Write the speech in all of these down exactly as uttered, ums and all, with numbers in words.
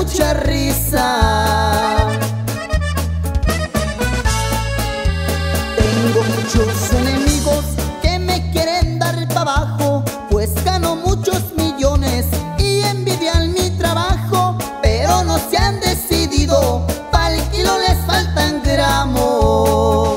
mucha risa. Tengo muchos enemigos que me quieren dar para abajo, pues gano muchos millones y envidian mi trabajo, pero no se han decidido, pa'l kilo les faltan gramos.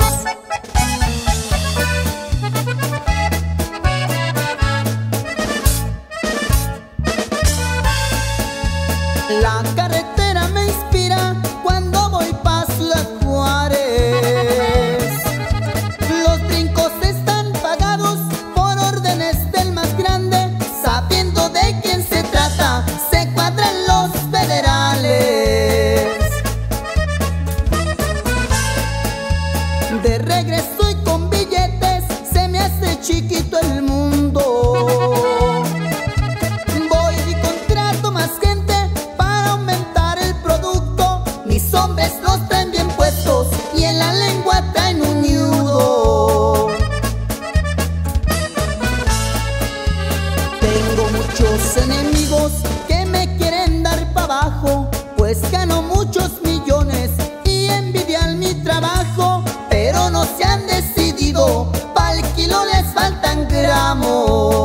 La carretera me inspira cuando voy pa' Ciudad Juárez. Los brincos están pagados por órdenes del más grande. Sabiendo de quién se trata, se cuadran los federales. De regreso y con billetes se me hace chiquito el mundo. Voy y contrato más gente para aumentar el producto. Mis hombres los traen bien puestos y en la lengua traen un nudo. Tengo muchos enemigos que me quieren dar para abajo, pues gano muchos millones y envidian mi trabajo, pero no se han decidido, pa'l kilo les faltan gramos.